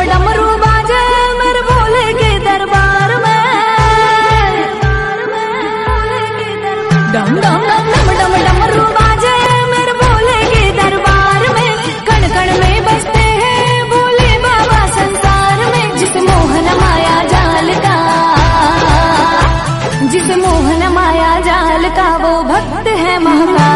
डमरू बाजे मेरे भोले के दरबार में। डम डम डम डम डम डमरू बाजे मेरे भोले के दरबार में। कण कण में बसते हैं भोले बाबा संसार में। जिस मोहन माया जाल का, जिस मोहन माया जाल का वो भक्त है महाकाल।